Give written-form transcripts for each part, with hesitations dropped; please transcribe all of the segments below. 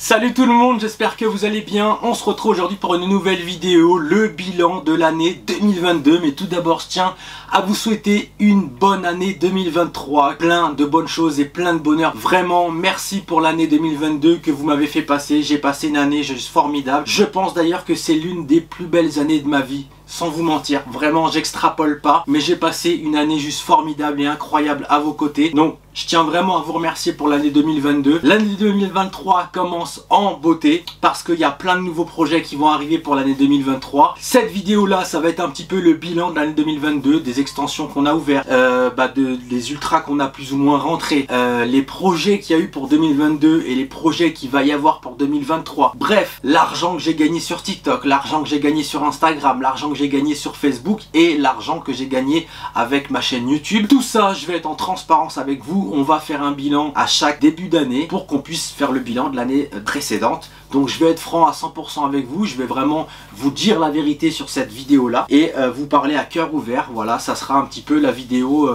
Salut tout le monde, j'espère que vous allez bien. On se retrouve aujourd'hui pour une nouvelle vidéo, le bilan de l'année 2022. Mais tout d'abord, je tiens à vous souhaiter une bonne année 2023. Plein de bonnes choses et plein de bonheur. Vraiment, merci pour l'année 2022 que vous m'avez fait passer. J'ai passé une année juste formidable. Je pense d'ailleurs que c'est l'une des plus belles années de ma vie. Sans vous mentir, vraiment j'extrapole pas, mais j'ai passé une année juste formidable et incroyable à vos côtés. Donc je tiens vraiment à vous remercier pour l'année 2022. L'année 2023 commence en beauté parce qu'il y a plein de nouveaux projets qui vont arriver pour l'année 2023. Cette vidéo là, ça va être un petit peu le bilan de l'année 2022, des extensions qu'on a ouvertes, des ultras qu'on a plus ou moins rentrés, les projets qu'il y a eu pour 2022 et les projets qu'il va y avoir pour 2023. Bref, l'argent que j'ai gagné sur TikTok, l'argent que j'ai gagné sur Instagram, l'argent que j'ai gagné sur Facebook et l'argent que j'ai gagné avec ma chaîne YouTube. Tout ça, je vais être en transparence avec vous. On va faire un bilan à chaque début d'année pour qu'on puisse faire le bilan de l'année précédente. Donc je vais être franc à 100% avec vous. Je vais vraiment vous dire la vérité sur cette vidéo là et vous parler à cœur ouvert. Voilà, ça sera un petit peu la vidéo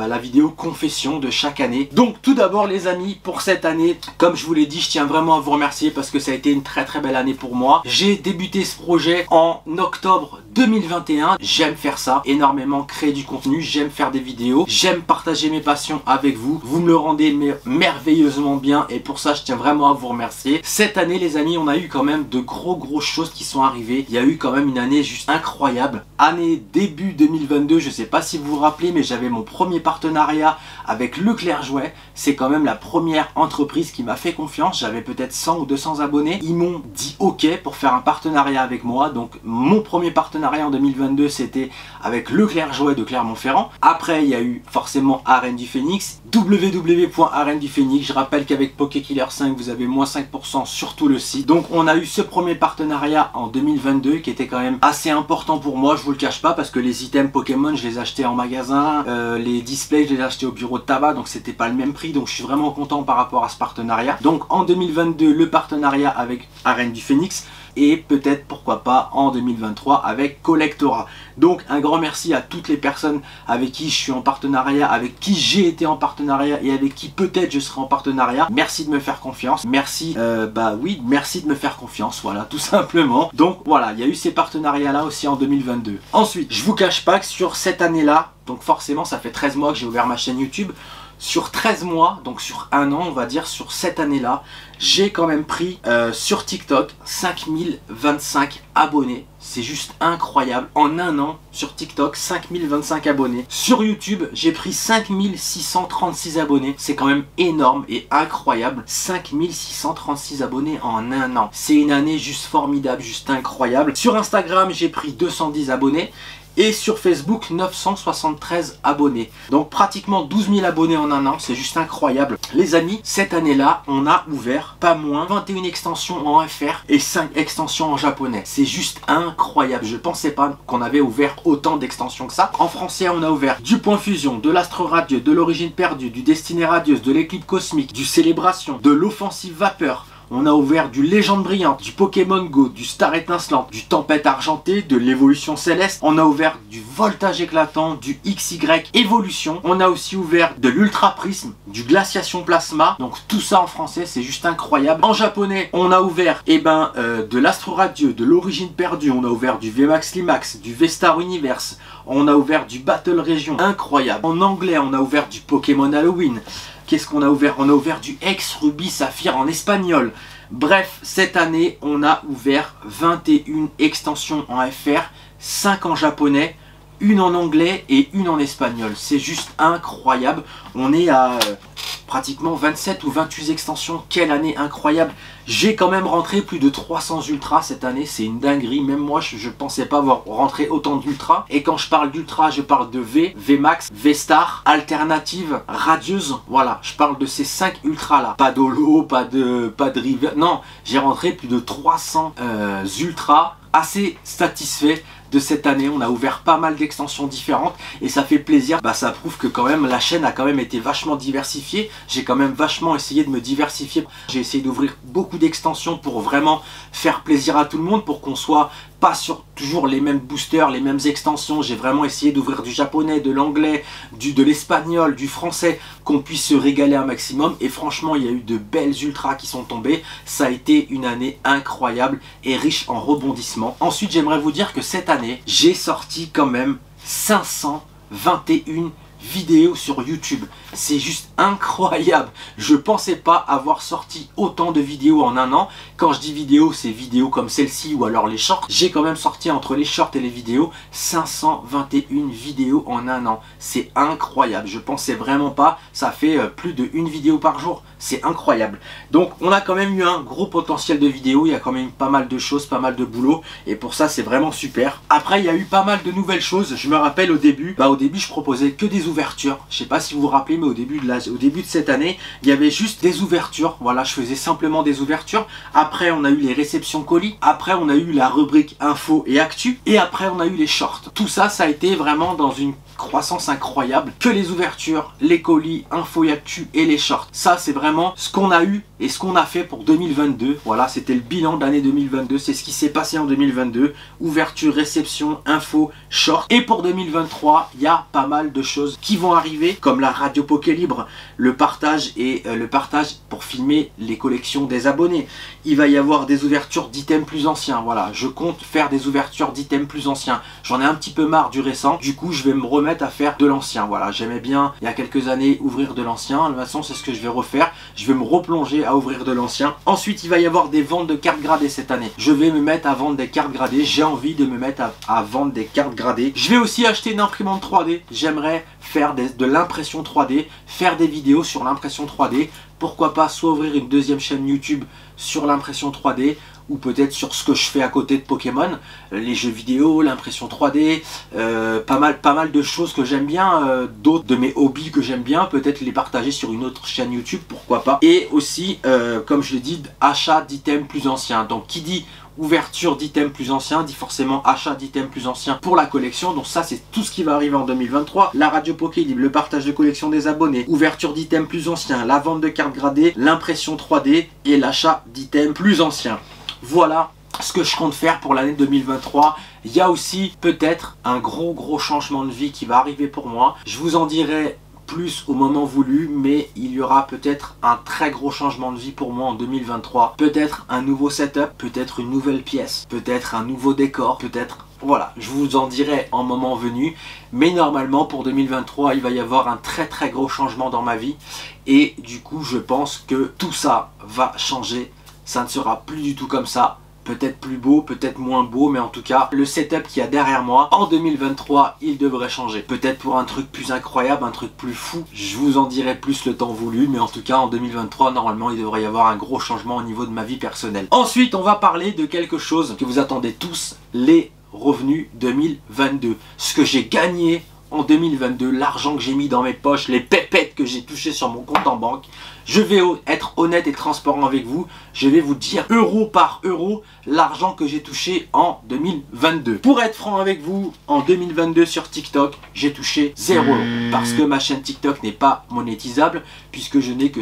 confession de chaque année. Donc tout d'abord les amis, pour cette année, comme je vous l'ai dit, je tiens vraiment à vous remercier parce que ça a été une très belle année pour moi. J'ai débuté ce projet en octobre 2021. J'aime faire ça énormément, créer du contenu, j'aime faire des vidéos, j'aime partager mes passions avec vous. Vous me le rendez merveilleusement bien et pour ça je tiens vraiment à vous remercier. Cette année les amis, on a eu quand même de grosses choses qui sont arrivées. Il y a eu quand même une année juste incroyable. Année début 2022, je sais pas si vous vous rappelez, mais j'avais mon premier partenariat avec Leclerc Jouet. C'est quand même la première entreprise qui m'a fait confiance. J'avais peut-être 100 ou 200 abonnés. Ils m'ont dit ok pour faire un partenariat avec moi. Donc mon premier partenariat en 2022 c'était avec Leclerc Jouet de Clermont-Ferrand. Après il y a eu forcément Arène du Phénix, www.arène du Phénix. Je rappelle qu'avec Pokékiller 5 vous avez moins 5% sur tout le site. Donc on a eu ce premier partenariat en 2022 qui était quand même assez important pour moi, je vous le cache pas, parce que les items Pokémon je les achetais en magasin, les displays je les achetais au bureau de tabac, donc c'était pas le même prix. Donc je suis vraiment content par rapport à ce partenariat. Donc en 2022 le partenariat avec Arène du Phénix et peut-être pourquoi pas en 2023 avec Collectora. Donc un grand merci à toutes les personnes avec qui je suis en partenariat, avec qui j'ai été en partenariat et avec qui peut-être je serai en partenariat. Merci de me faire confiance, merci merci de me faire confiance, voilà, tout simplement. Donc voilà, il y a eu ces partenariats là aussi en 2022. Ensuite, je vous cache pas que sur cette année là, donc forcément ça fait 13 mois que j'ai ouvert ma chaîne YouTube. Sur 13 mois, donc sur un an, on va dire, sur cette année-là, j'ai quand même pris sur TikTok 5025 abonnés. C'est juste incroyable. En un an, sur TikTok, 5025 abonnés. Sur YouTube, j'ai pris 5636 abonnés. C'est quand même énorme et incroyable. 5636 abonnés en un an. C'est une année juste formidable, juste incroyable. Sur Instagram, j'ai pris 210 abonnés. Et sur Facebook, 973 abonnés. Donc pratiquement 12 000 abonnés en un an, c'est juste incroyable. Les amis, cette année-là, on a ouvert pas moins 21 extensions en FR et 5 extensions en japonais. C'est juste incroyable. Je pensais pas qu'on avait ouvert autant d'extensions que ça. En français, on a ouvert du Point Fusion, de l'Astre Radieux, de l'Origine Perdue, du Destinée Radieuse, de l'Éclipse Cosmique, du Célébration, de l'Offensive Vapeur. On a ouvert du Légende Brillante, du Pokémon Go, du Star Étincelante, du Tempête Argentée, de l'Évolution Céleste. On a ouvert du Voltage Éclatant, du XY Évolution. On a aussi ouvert de l'Ultra Prisme, du Glaciation Plasma. Donc tout ça en français, c'est juste incroyable. En japonais, on a ouvert de l'Astro Radieux, de l'Origine Perdue. On a ouvert du VMAX Limax, du V-Star Universe. On a ouvert du Battle Région. Incroyable. En anglais, on a ouvert du Pokémon Halloween. Qu'est-ce qu'on a ouvert? On a ouvert du X Ruby Saphir en espagnol. Bref, cette année, on a ouvert 21 extensions en FR, 5 en japonais, une en anglais et une en espagnol. C'est juste incroyable. On est à pratiquement 27 ou 28 extensions. Quelle année incroyable. J'ai quand même rentré plus de 300 ultras cette année. C'est une dinguerie. Même moi, je ne pensais pas avoir rentré autant d'ultras. Et quand je parle d'ultra, je parle de V, VMAX, V-Star, Alternative, Radieuse. Voilà, je parle de ces 5 ultras là. Pas d'Holo, pas de River. Non, j'ai rentré plus de 300 ultras. Assez satisfait de cette année. On a ouvert pas mal d'extensions différentes et ça fait plaisir. Ça prouve que quand même la chaîne a quand même été vachement diversifiée. J'ai quand même vachement essayé de me diversifier. J'ai essayé d'ouvrir beaucoup d'extensions pour vraiment faire plaisir à tout le monde, pour qu'on soit pas sur toujours les mêmes boosters, les mêmes extensions. J'ai vraiment essayé d'ouvrir du japonais, de l'anglais, de l'espagnol, du français, qu'on puisse se régaler un maximum. Et franchement, il y a eu de belles ultras qui sont tombées. Ça a été une année incroyable et riche en rebondissements. Ensuite, j'aimerais vous dire que cette année, j'ai sorti quand même 521 vidéos sur YouTube. C'est juste incroyable. Je pensais pas avoir sorti autant de vidéos en un an. Quand je dis vidéos, c'est vidéos comme celle-ci ou alors les shorts. J'ai quand même sorti entre les shorts et les vidéos 521 vidéos en un an. C'est incroyable. Je pensais vraiment pas. Ça fait plus de une vidéo par jour. C'est incroyable. Donc on a quand même eu un gros potentiel de vidéos. Il y a quand même pas mal de choses, pas mal de boulot. Et pour ça, c'est vraiment super. Après, il y a eu pas mal de nouvelles choses. Je me rappelle au début, je proposais que des ouvertures. Je sais pas si vous vous rappelez, mais au début de cette année, il y avait juste des ouvertures. Voilà, je faisais simplement des ouvertures. Après, on a eu les réceptions colis. Après, on a eu la rubrique info et actu. Et après, on a eu les shorts. Tout ça, ça a été vraiment dans une croissance incroyable. Que les ouvertures, les colis, info et actu et les shorts. Ça, c'est vraiment ce qu'on a eu et ce qu'on a fait pour 2022. Voilà, c'était le bilan de l'année 2022. C'est ce qui s'est passé en 2022. Ouverture, réception, info, short. Et pour 2023, il y a pas mal de choses qui vont arriver, comme la radio Poké Libre, le partage et le partage pour filmer les collections des abonnés. Il va y avoir des ouvertures d'items plus anciens. Voilà, je compte faire des ouvertures d'items plus anciens. J'en ai un petit peu marre du récent. Du coup, je vais me remettre à faire de l'ancien. Voilà, j'aimais bien il y a quelques années ouvrir de l'ancien. De toute façon, c'est ce que je vais refaire. Je vais me replonger à ouvrir de l'ancien. Ensuite, il va y avoir des ventes de cartes gradées cette année. Je vais me mettre à vendre des cartes gradées. J'ai envie de me mettre à vendre des cartes gradées. Je vais aussi acheter une imprimante 3D. J'aimerais faire de l'impression 3D, faire des vidéos sur l'impression 3D. Pourquoi pas soit ouvrir une deuxième chaîne YouTube sur l'impression 3D, ou peut-être sur ce que je fais à côté de Pokémon, les jeux vidéo, l'impression 3D, pas mal de choses que j'aime bien, d'autres de mes hobbies que j'aime bien, peut-être les partager sur une autre chaîne YouTube, pourquoi pas. Et aussi, comme je l'ai dit, achat d'items plus anciens. Donc qui dit ouverture d'items plus anciens dit forcément achat d'items plus anciens pour la collection. Donc ça, c'est tout ce qui va arriver en 2023. La radio Poké Libre, le partage de collection des abonnés, ouverture d'items plus anciens, la vente de cartes gradées, l'impression 3D et l'achat d'items plus anciens. Voilà ce que je compte faire pour l'année 2023. Il y a aussi peut-être un gros changement de vie qui va arriver pour moi. Je vous en dirai plus au moment voulu, mais il y aura peut-être un très gros changement de vie pour moi en 2023. Peut-être un nouveau setup, peut-être une nouvelle pièce, peut-être un nouveau décor, peut-être... Voilà, je vous en dirai en moment venu. Mais normalement pour 2023, il va y avoir un très gros changement dans ma vie. Et du coup, je pense que tout ça va changer. Ça ne sera plus du tout comme ça. Peut-être plus beau, peut-être moins beau, mais en tout cas, le setup qu'il y a derrière moi, en 2023, il devrait changer. Peut-être pour un truc plus incroyable, un truc plus fou. Je vous en dirai plus le temps voulu, mais en tout cas, en 2023, normalement, il devrait y avoir un gros changement au niveau de ma vie personnelle. Ensuite, on va parler de quelque chose que vous attendez tous, les revenus 2022. Ce que j'ai gagné en 2022, l'argent que j'ai mis dans mes poches, les pépettes que j'ai touchées sur mon compte en banque. Je vais être honnête et transparent avec vous. Je vais vous dire euro par euro l'argent que j'ai touché en 2022. Pour être franc avec vous, en 2022 sur TikTok, j'ai touché 0 € parce que ma chaîne TikTok n'est pas monétisable puisque je n'ai que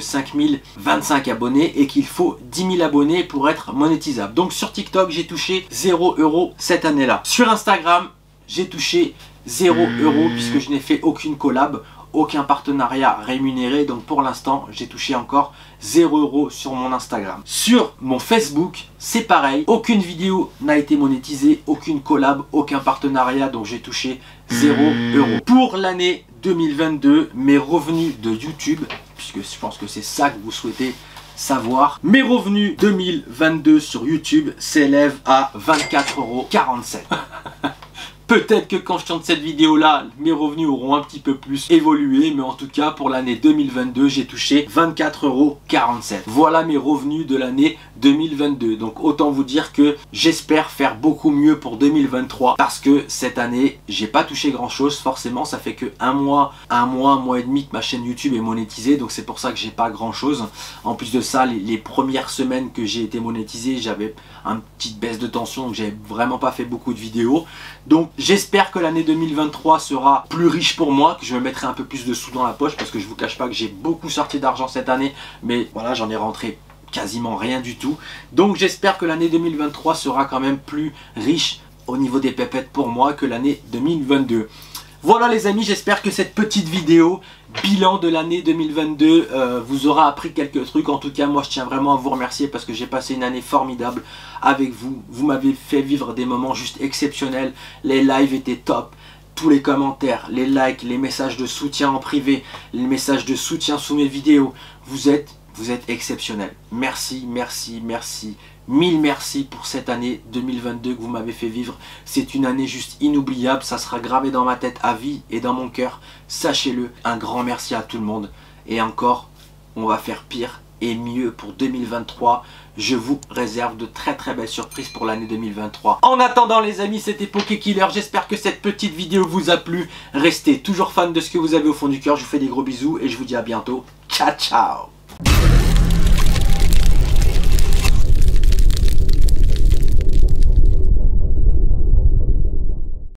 5025 abonnés et qu'il faut 10 000 abonnés pour être monétisable. Donc sur TikTok, j'ai touché 0 € cette année-là. Sur Instagram, j'ai touché 0 € puisque je n'ai fait aucune collab, aucun partenariat rémunéré. Donc pour l'instant, j'ai touché encore 0 € sur mon Instagram. Sur mon Facebook, c'est pareil. Aucune vidéo n'a été monétisée, aucune collab, aucun partenariat. Donc j'ai touché 0 €. Pour l'année 2022, mes revenus de YouTube, puisque je pense que c'est ça que vous souhaitez savoir, mes revenus 2022 sur YouTube s'élèvent à 24,47 €. Peut-être que quand je tourne cette vidéo là, mes revenus auront un petit peu plus évolué, mais en tout cas pour l'année 2022 j'ai touché 24,47 €. Voilà mes revenus de l'année 2022. Donc autant vous dire que j'espère faire beaucoup mieux pour 2023 parce que cette année j'ai pas touché grand chose. Forcément ça fait que un mois et demi que ma chaîne YouTube est monétisée, donc c'est pour ça que j'ai pas grand chose. En plus de ça, les premières semaines que j'ai été monétisé, j'avais une petite baisse de tension, donc j'avais vraiment pas fait beaucoup de vidéos. Donc j'espère que l'année 2023 sera plus riche pour moi, que je me mettrai un peu plus de sous dans la poche, parce que je vous cache pas que j'ai beaucoup sorti d'argent cette année, mais voilà, j'en ai rentré quasiment rien du tout. Donc j'espère que l'année 2023 sera quand même plus riche au niveau des pépettes pour moi que l'année 2022. Voilà les amis, j'espère que cette petite vidéo bilan de l'année 2022 vous aura appris quelques trucs. En tout cas moi je tiens vraiment à vous remercier parce que j'ai passé une année formidable avec vous. Vous m'avez fait vivre des moments juste exceptionnels. Les lives étaient top. Tous les commentaires, les likes, les messages de soutien en privé, les messages de soutien sous mes vidéos. Vous êtes exceptionnels. Merci, merci, merci. Mille merci pour cette année 2022 que vous m'avez fait vivre. C'est une année juste inoubliable. Ça sera gravé dans ma tête à vie et dans mon cœur. Sachez-le. Un grand merci à tout le monde. Et encore, on va faire pire et mieux pour 2023. Je vous réserve de très belles surprises pour l'année 2023. En attendant les amis, c'était Pokékiller. J'espère que cette petite vidéo vous a plu. Restez toujours fan de ce que vous avez au fond du cœur. Je vous fais des gros bisous et je vous dis à bientôt. Ciao ciao.